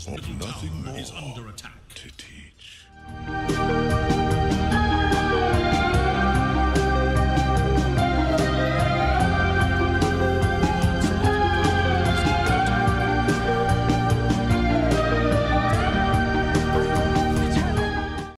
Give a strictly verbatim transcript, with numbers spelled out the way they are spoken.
of nothing more is under attack. To teach.